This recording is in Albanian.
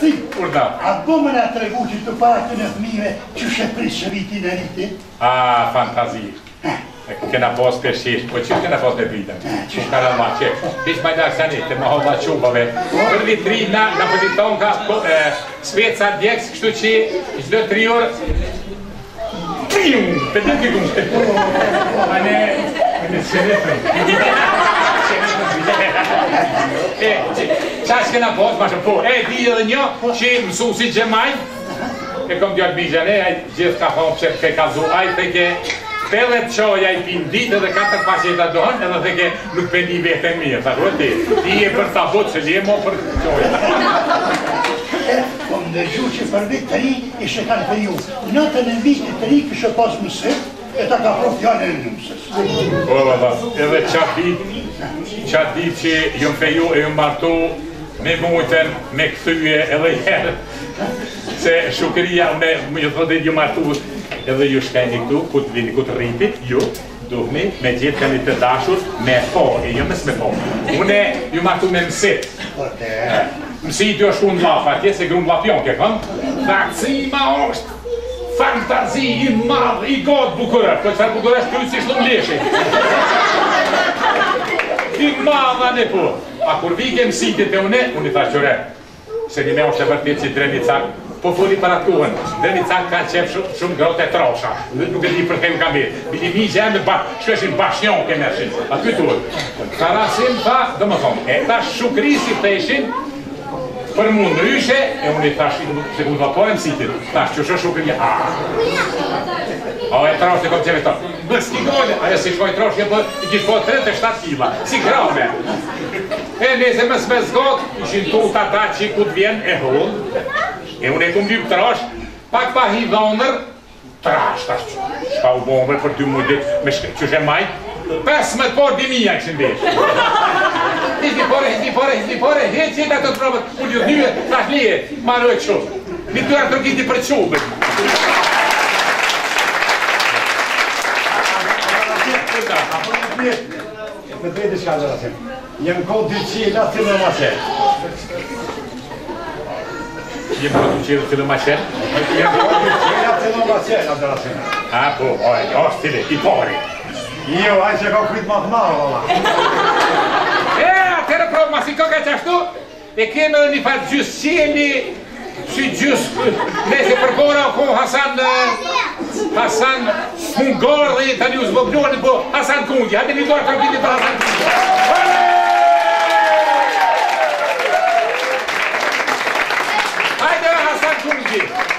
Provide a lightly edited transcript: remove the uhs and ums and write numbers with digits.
Shëtësi, Urda. atë bo më nga të regu që të pak në fëmive që shëpris shëviti në riti? Fantazi. Kena pas përshish, po që kena pas me pritën? Që shkara ma që? Bish majda kësani, të më hodha qubave. Për vitri na poziton ka speca djekës, kështu që çdo 3 orë. Pium! Për të të gumë. Ane qenetën. Qash kena pas, ma shumë po. Di edhe një që mësu si Gjemaj. Kom djallë bijane, gjithë ka thonë që ke kazu ajtë të ke pellet qoja I pin ditë edhe 4 pasheta dohën edhe dhe ke nuk pendi vetën mirë. Ta rrëti, ti e për ta botë që li e mo për qoja. Po më dërgju që për vit të ri ishe kanë për ju. Natën e vitit të ri kështë pas mësit, e ta ka pro fjallë e nëmësës. Po, edhe qatë dit që jëmë feju e jëmë martu me mujten, me këthyje edhe jërë. Se shukëria, me ju thotë ju martu edhe ju shkajni këtu, ku të vini, ku të rritit, ju, duhni, me gjithë kanë të dashur, me po, e jo mes me po. Une ju martu me mësit. Mësit ju është unë lafa atje, se grunë lapion ke këmë. Vakcima është fantazi I madhë, I godë bukurër, për qëfar bukurër është krytë si shlumë leshe. I madha në po. A kur vike mësitit e une I tha qëre, se një me është e vërtit që dreni cak, po foli për atuën, dreni cak ka qef shumë grote trosha, nuk e di për kemë kam betë. Bili mi gjemë, shkeshin bashnjon ke mërshin, aty tuë. Karasim tha, dhe më thonë, e ta shukrisi të ishin, për mund ryshe, e unë I thash, se ku vapore mësitit, thash që shukri o e trosh të kom qeve tonë. Në s'ki gole, ajo si shkoj trosh, I kishë po 37 kila, si grame. E nese më s'me zgot, ishin tut ata që ku t'vjen e hull, e unë e kum lyp trosh, pak pa hi dhonër, trash, tash, shka u bomber për 2 mujtit, me qëshe majt, 15 por 2.000 këshin vesh. Hiti pore, hiti qita të trobët, unë ju dyve, tash lije, maroj të shumë. Një të rëtërkiti për qubët. Me drejtë shka dhe rasim. Jem kohë 2 qila të në maqen. Jem kohë 2 qila të në maqen? Jem kohë 2 qila të në maqen, atë rasim. Po, është tile, I pori. Jo, aj që ka kryt ma të marë, valla. Atërë provë, ma si koka qashtu, e keme dhe një farë gjysë qeli, si gjysë, nese për kora o ko Hasan Hungar dhe tani u zboglohen po Hasan Kundi. Hajde një dorë trapiti për Hasan Kundi. Hajde Hasan Kundi.